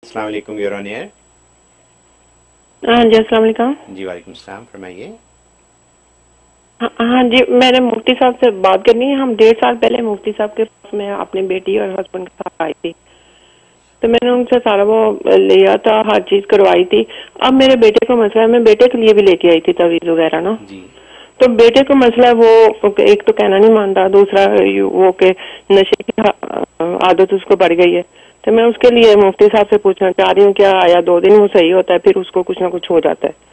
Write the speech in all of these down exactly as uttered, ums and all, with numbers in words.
السلام علیکم، your on year. ہاں جی السلام علیکم۔ جی وعلیکم السلام، فرمائیے۔ ہاں جی میں نے مفتی صاحب سے بات کرنی ہے۔ ہم ڈیڑھ سال پہلے مفتی صاحب کے پاس میں اپنی بیٹی اور ہسبینڈ کے ساتھ آئی تھی، تو میں نے ان سے سارا وہ لیا تھا، ہر چیز کروائی تھی۔ اب میرے بیٹے کو مسئلہ ہے، میں بیٹے کے لیے بھی لے کے آئی تھی تعویذ وغیرہ نا، جی تو بیٹے کو مسئلہ وہ ایک تو کہنا نہیں مانتا، دوسرا وہ کہ نشے کی عادت اس کو بڑھ گئی ہے، تو میں اس کے لیے مفتی صاحب سے پوچھنا چاہ رہی ہوں کیا آیا دو دن وہ صحیح ہوتا ہے پھر اس کو کچھ نہ کچھ ہو جاتا ہے؟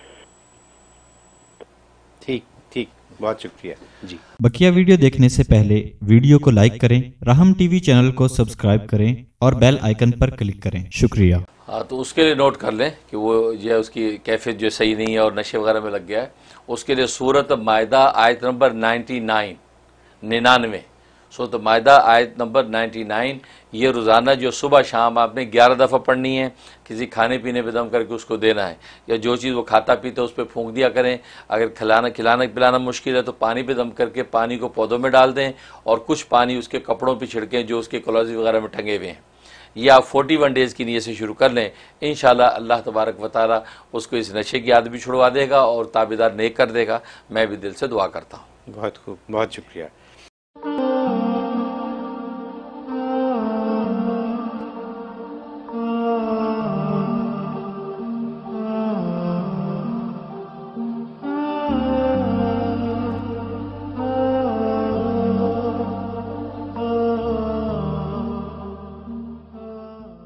ٹھیک ٹھیک، بہت شکریہ۔ جی بقیہ ویڈیو دیکھنے سے پہلے ویڈیو کو لائک کریں، رحم ٹی وی چینل کو سبسکرائب کریں اور بیل آئیکن پر کلک کریں۔ شکریہ۔ ہاں تو اس کے لیے نوٹ کر لیں کہ وہ جو ہے اس کی کیفیت جو صحیح نہیں ہے اور نشے وغیرہ میں لگ گیا ہے، اس کے لیے سورت مائدہ آیت نمبر نائنٹی نائن ننانوے سورت مائدہ آیت نمبر نائنٹی نائن، یہ روزانہ جو صبح شام آپ نے گیارہ دفعہ پڑھنی ہے، کسی کھانے پینے پہ دم کر کے اس کو دینا ہے، یا جو چیز وہ کھاتا پیتا ہے اس پہ پھونک دیا کریں۔ اگر کھلانا کھلانا پلانا مشکل ہے تو پانی پہ دم کر کے پانی کو پودوں میں ڈال دیں، اور کچھ پانی اس کے کپڑوں پہ چھڑکیں جو اس کے کلوزی وغیرہ میں ٹنگے ہوئے ہیں۔ یہ آپ فورٹی ون ڈیز کی نیت سے شروع کر لیں، انشاءاللہ اللہ تبارک و تعالیٰ اس کو اس نشے کی عادت بھی چھڑوا دے گا اور تابعدار نیک کر دے گا۔ میں بھی دل سے دعا کرتا ہوں۔ بہت خوب، بہت شکریہ۔